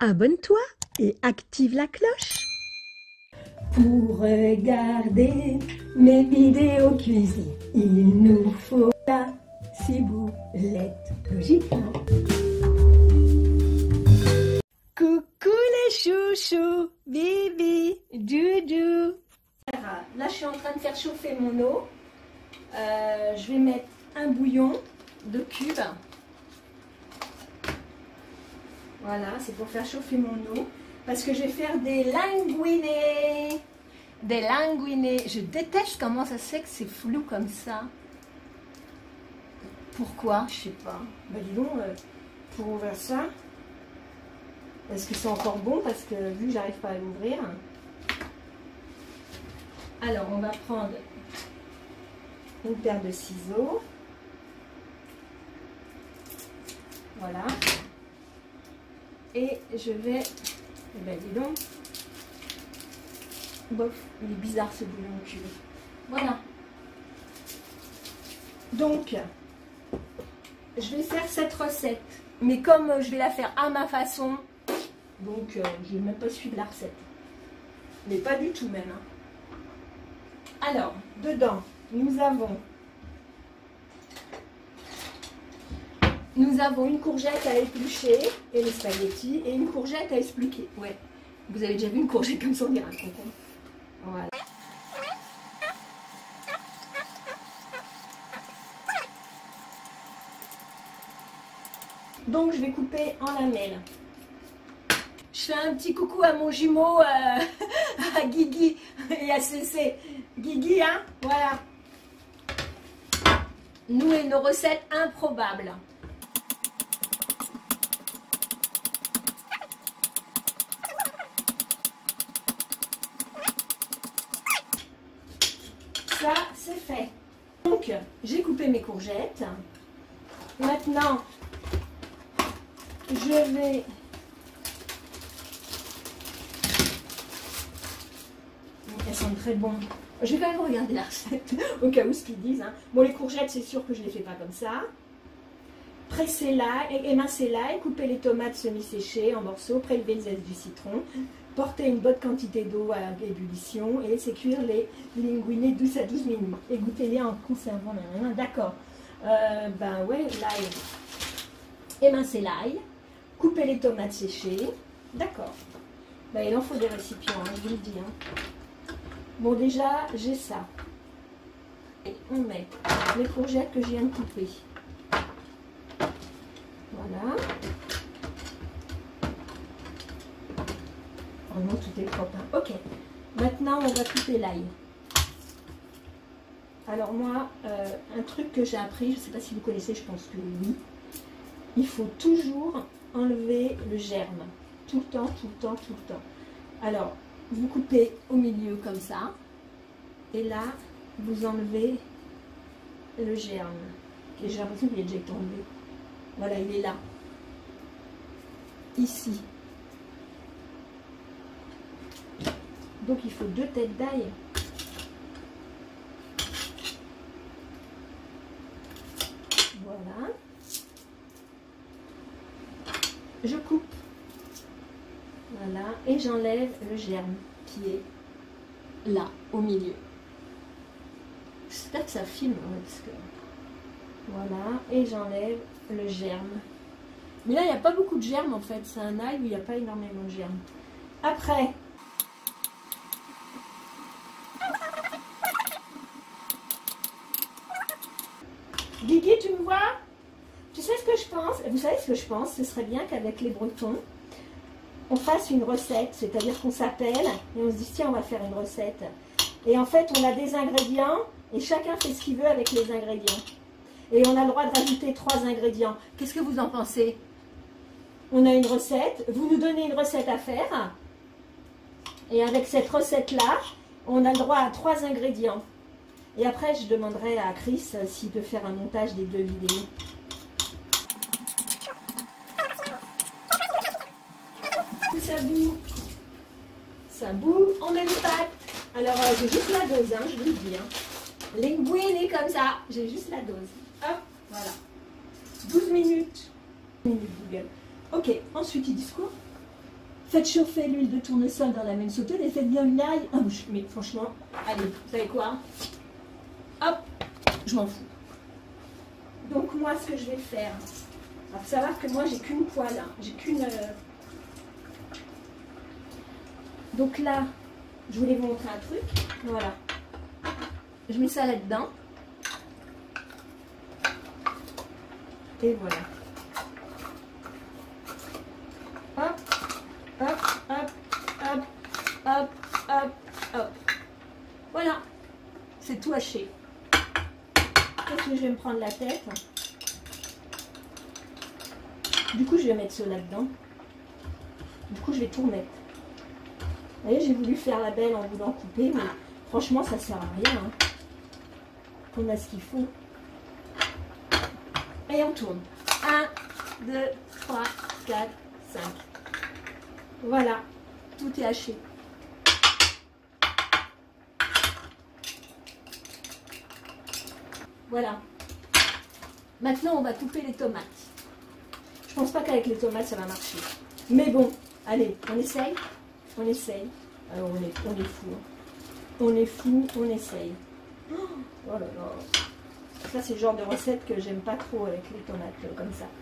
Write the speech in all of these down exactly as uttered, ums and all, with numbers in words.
abonne-toi et active la cloche. Pour regarder mes vidéos cuisine, il nous faut la ciboulette, logiquement. Coucou les chouchous, Bibi, Doudou. Là, je suis en train de faire chauffer mon eau. Euh, je vais mettre un bouillon de cubes. Voilà, c'est pour faire chauffer mon eau. Parce que je vais faire des linguines. Des linguines. Je déteste comment ça se fait que c'est flou comme ça. Pourquoi? Je sais pas. Bah dis donc, euh, pour ouvrir ça. Est-ce que c'est encore bon? Parce que vu que j'arrive pas à l'ouvrir. Alors, on va prendre une paire de ciseaux. Voilà. Et je vais... Eh ben dis donc. Bof, il est bizarre ce bouillon cube. Voilà. Donc, je vais faire cette recette. Mais comme je vais la faire à ma façon, donc euh, je ne vais même pas suivre la recette. Mais pas du tout même. Hein. Alors, dedans, nous avons... Nous avons une courgette à éplucher et les spaghettis et une courgette à expliquer. Ouais, vous avez déjà vu une courgette comme ça, on dirait un concombre. Voilà. Donc je vais couper en lamelles. Je fais un petit coucou à mon jumeau, euh, à Guigui et à Cécé. Guigui, hein, voilà. Nous et nos recettes improbables. Ça, c'est fait. Donc, j'ai coupé mes courgettes. Maintenant, je vais... Elles sont très bonnes. Je vais quand même regarder la recette, au cas où ce qu'ils disent. Hein. Bon, les courgettes, c'est sûr que je ne les fais pas comme ça. Pressez-la, émincez-la et coupez les tomates semi-séchées en morceaux. Prélevez le zeste du citron. Portez une bonne quantité d'eau à ébullition et laissez cuire les linguines douze à douze minutes. Égouttez-les en conservant. D'accord. Euh, ben ouais, l'ail. Émincez l'ail. Coupez les tomates séchées. D'accord. Ben, il en faut des récipients, hein, je vous le dis. Hein. Bon, déjà, j'ai ça. Et on met les courgettes que je viens de couper. Voilà. Oh non, tout est propre. Hein. Ok. Maintenant, on va couper l'ail. Alors moi, euh, un truc que j'ai appris, je ne sais pas si vous connaissez, je pense que oui. Il faut toujours enlever le germe. Tout le temps, tout le temps, tout le temps. Alors, vous coupez au milieu comme ça. Et là, vous enlevez le germe. Et j'ai l'impression qu'il est déjà été enlevé. Voilà, il est là. Ici. Donc il faut deux têtes d'ail. Voilà. Je coupe. Voilà. Et j'enlève le germe qui est là, au milieu. J'espère que ça filme. Hein, parce que... Voilà. Et j'enlève le germe. Mais là, il n'y a pas beaucoup de germes en fait. C'est un ail où il n'y a pas énormément de germes. Après... Guigui, tu me vois? Tu sais ce que je pense? Vous savez ce que je pense? Ce serait bien qu'avec les Bretons, on fasse une recette. C'est-à-dire qu'on s'appelle et on se dit tiens, on va faire une recette. Et en fait, on a des ingrédients et chacun fait ce qu'il veut avec les ingrédients. Et on a le droit de rajouter trois ingrédients. Qu'est-ce que vous en pensez? On a une recette. Vous nous donnez une recette à faire. Et avec cette recette-là, on a le droit à trois ingrédients. Et après, je demanderai à Chris euh, s'il peut faire un montage des deux vidéos. Ça boue. Ça boue. On met les pâtes. Alors, euh, j'ai juste la dose, hein, je vous le dis. Hein. Linguine comme ça. J'ai juste la dose. Hop, voilà. douze minutes. minutes Google. Ok, ensuite, ils disent quoi? Faites chauffer l'huile de tournesol dans la même sauteuse et faites bien une ail. Oh, mais franchement, allez, vous savez quoi? Hop, je m'en fous. Donc moi, ce que je vais faire, il faut savoir que moi, j'ai qu'une poêle, hein. J'ai qu'une... Euh... Donc là, je voulais vous montrer un truc. Voilà. Je mets ça là-dedans. Et voilà. Hop, hop, hop, hop, hop, hop, hop. Voilà. C'est tout haché. Qu'est-ce que je vais me prendre la tête? Du coup, je vais mettre cela là-dedans. Du coup, je vais tout remettre. Vous voyez, j'ai voulu faire la belle en voulant couper, mais franchement, ça sert à rien. Hein. On a ce qu'il faut. Et on tourne. un, deux, trois, quatre, cinq. Voilà. Tout est haché. Voilà. Maintenant, on va couper les tomates. Je pense pas qu'avec les tomates, ça va marcher. Mais bon, allez, on essaye. On essaye. Alors, on est, on est fou. Hein. On est fou, on essaye. Oh là là. Ça, c'est le genre de recette que j'aime pas trop avec les tomates, euh, comme ça.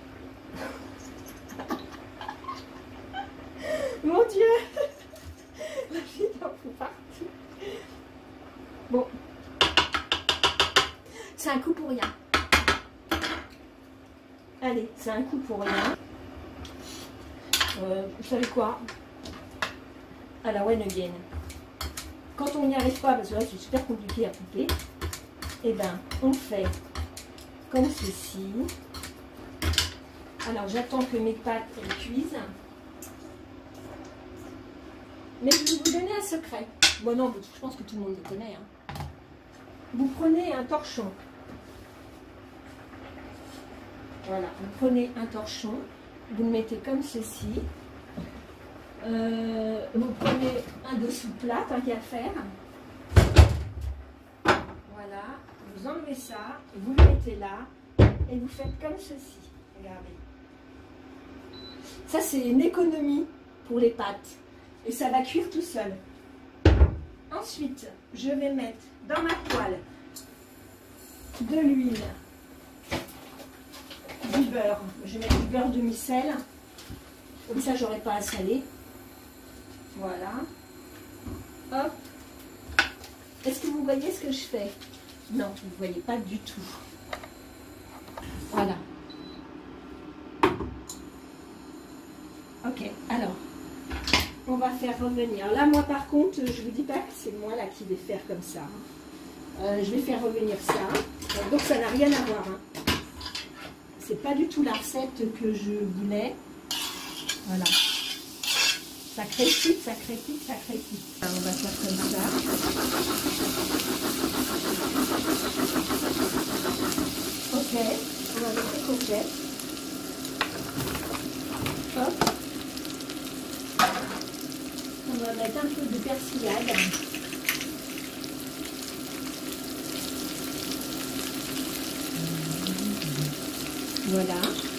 Mon Dieu. La vie en fout partout. Bon. C'est un coup pour rien. Allez, c'est un coup pour rien. Euh, vous savez quoi? À la one again. Quand on n'y arrive pas, parce que là c'est super compliqué à couper, et ben on fait comme ceci. Alors j'attends que mes pâtes elles cuisent. Mais je vais vous donner un secret. Bon non, je pense que tout le monde le connaît. Hein. Vous prenez un torchon. Voilà, vous prenez un torchon, vous le mettez comme ceci. Euh, vous prenez un dessous plat, tant qu'à faire. Voilà, vous enlevez ça, vous le mettez là, et vous faites comme ceci. Regardez. Ça, c'est une économie pour les pâtes. Et ça va cuire tout seul. Ensuite, je vais mettre dans ma poêle de l'huile, du beurre. Je vais mettre du beurre demi-sel. Comme ça, j'aurai pas à saler. Voilà. Hop. Est-ce que vous voyez ce que je fais? Non, vous ne voyez pas du tout. Voilà. Ok, alors, on va faire revenir. Là, moi, par contre, je vous dis pas que c'est moi là qui vais faire comme ça. Euh, je vais faire revenir ça. Donc, ça n'a rien à voir. Hein. C'est pas du tout la recette que je voulais. Voilà. Ça crépite, ça crépite, ça crépite. Alors, on va faire comme ça. Ok, on va mettre les courgettes. Hop. On va mettre un peu de persillade. Voilà.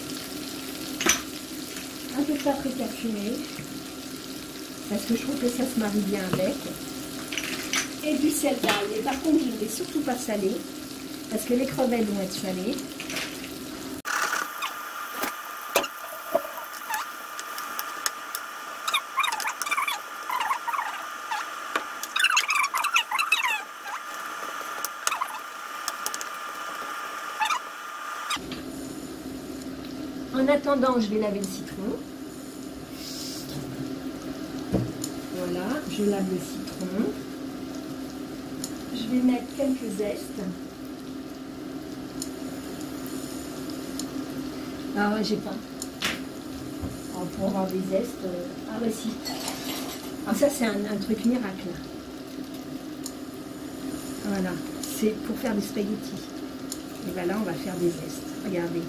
Un peu de paprika fumé. Parce que je trouve que ça se marie bien avec. Et du sel d'ail. Et par contre, je ne vais surtout pas saler. Parce que les crevettes vont être salées. En attendant, je vais laver le citron. Voilà, je lave le citron. Je vais mettre quelques zestes. Ah ouais, j'ai pas. Alors, pour avoir des zestes, euh... ah bah si. Alors ça, c'est un, un truc miracle. Voilà, c'est pour faire des spaghettis. Et ben là, on va faire des zestes. Regardez.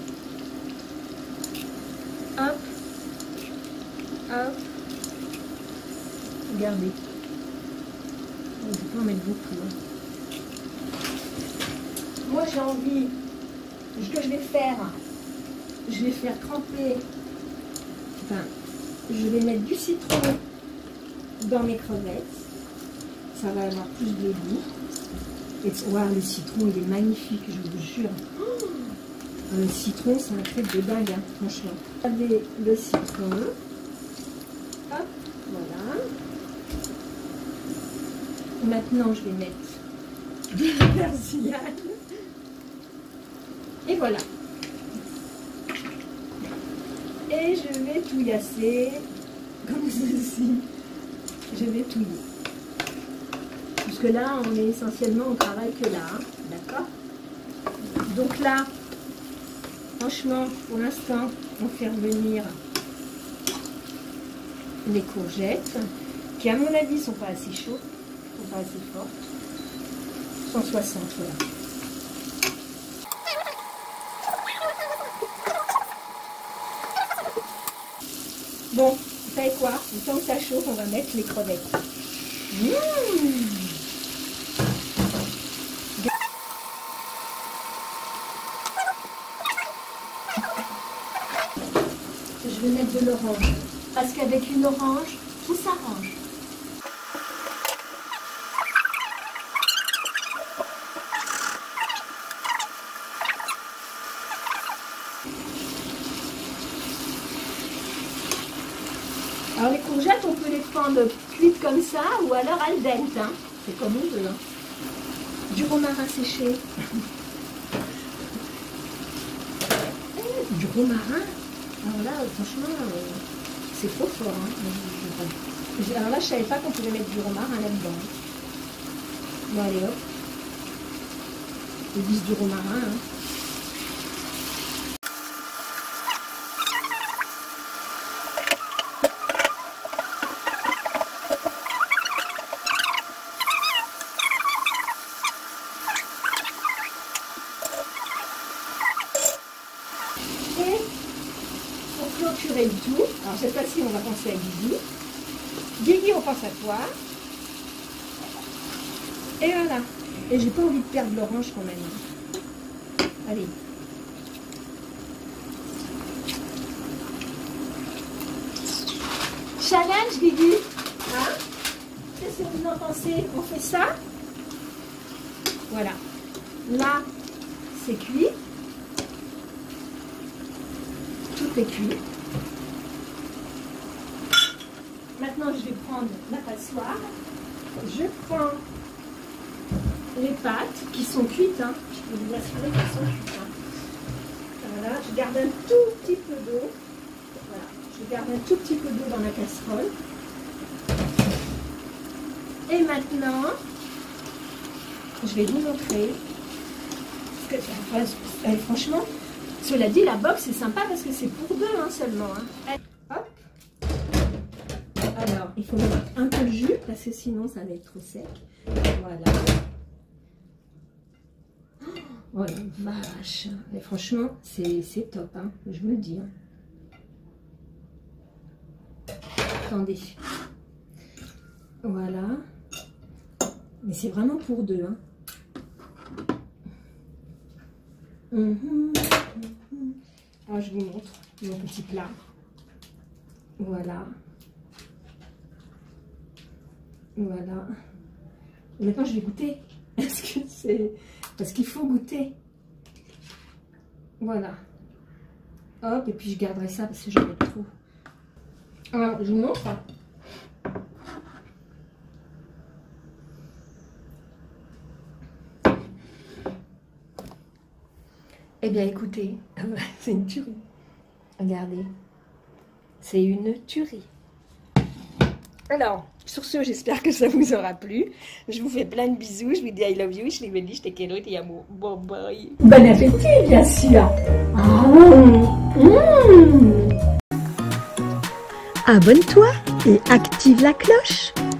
Hop, hop, regardez. On ne peut pas en mettre beaucoup. Hein. Moi j'ai envie, ce que je vais faire, je vais faire tremper, enfin, je vais mettre du citron dans mes crevettes. Ça va avoir plus de goût. Et wow, le citron, il est magnifique, je vous jure. Oh, le citron, c'est un truc de dingue, hein, franchement. Regardez le citron. Hop, voilà. Maintenant, je vais mettre des persillades. Et voilà. Et je vais touillasser comme ceci. Je vais touiller. Puisque là, on est essentiellement, on travaille que là. Hein, d'accord? Donc là, franchement, pour l'instant, on fait revenir les courgettes, qui à mon avis sont pas assez chaudes, sont pas assez fortes. cent soixante, voilà. Bon, vous savez quoi? Le temps que ça chauffe, on va mettre les crevettes. Mmh. Je vais mettre de l'orange. Parce qu'avec une orange, tout s'arrange. Alors les courgettes, on peut les prendre cuites comme ça ou alors al dente. Hein. C'est comme on veut. Hein. Du romarin séché. Du romarin. Alors là, franchement, euh, c'est trop fort. Hein. Alors là, je ne savais pas qu'on pouvait mettre du romarin là-dedans. Bon, allez hop. Ils disent du romarin. Hein. Et pour clôturer le tout, alors cette fois-ci on va penser à Guigui. Guigui, on pense à toi. Et voilà. Et j'ai pas envie de perdre l'orange quand même. Allez. Challenge Guigui. Hein? Qu'est-ce que vous en pensez? On fait ça? Voilà. Là, c'est cuit. Tout est cuit. Maintenant, je vais prendre la passoire. Je prends les pâtes qui sont cuites. Hein. Je peux vous assurer qu'elles sont cuites. Hein. Voilà, je garde un tout petit peu d'eau. Voilà, je garde un tout petit peu d'eau dans la casserole. Et maintenant, je vais vous montrer. Parce que, enfin, franchement, cela dit, la box c'est sympa parce que c'est pour deux hein, seulement. Hein. Hop. Alors, il faut mettre un peu de jus parce que sinon ça va être trop sec. Voilà. Oh la vache. Mais franchement, c'est top. Hein, je me dis. Hein. Attendez. Voilà. Mais c'est vraiment pour deux. Hein. Mmh. Alors, je vous montre mon petit plat. Voilà. Voilà. Et maintenant, je vais goûter. Parce que c'est... Parce qu'il faut goûter. Voilà. Hop, et puis je garderai ça parce que j'en ai trop. Alors, je vous montre. Eh bien, écoutez, c'est une tuerie. Regardez, c'est une tuerie. Alors, sur ce, j'espère que ça vous aura plu. Je vous fais plein de bisous. Je vous dis I love you. Je vous dis je te quiero, te amo. Bye bye. Bon appétit, bien sûr. Mmh. Mmh. Abonne-toi et active la cloche.